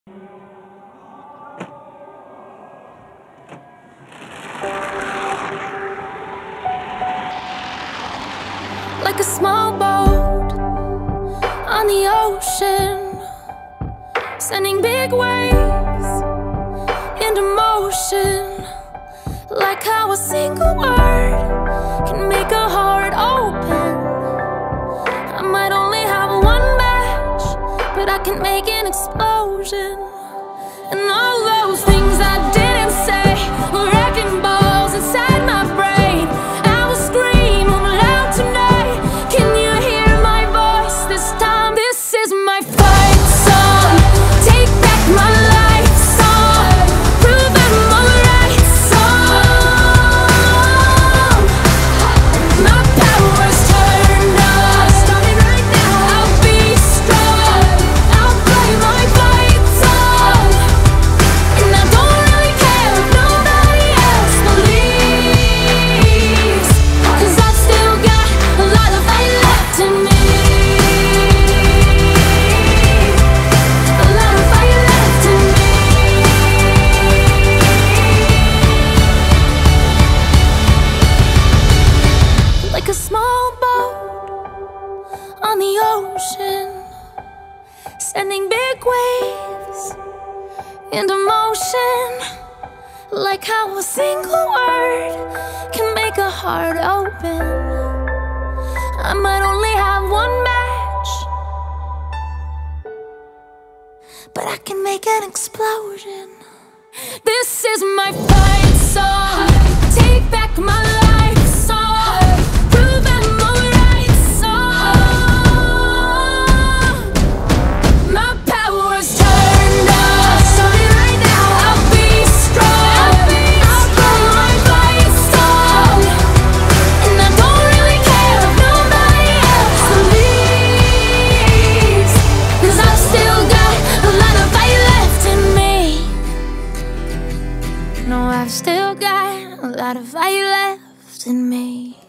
Like a small boat on the ocean, sending big waves into motion. Like how a single word can make a heart open. I might only have one match, but I can make an explosion. And all those things I didn't say were wrecking balls inside my brain. I will scream loud tonight. Can you hear my voice this time? This is my fight song. Take back my life song. Prove I'm alright song. My power's turned on. Starting right now. I'll be strong. I'll play my fight song. And I don't really care if nobody else believes, 'cause I've still got a lot of fight left in me. A lot of fight left in me. Like a small boat on the ocean, sending big waves into motion. Like how a single word can make a heart open. I might only have one match, but I can make an explosion. This is my fight song. Take back my life song. Prove I'm alright song. My power's turned on. Starting right now. I'll be strong. I'll play my fight song. And I don't really care if nobody else believes, 'cause I've still got a lot of fight left in me. No, I've still got a lot of fight left in me.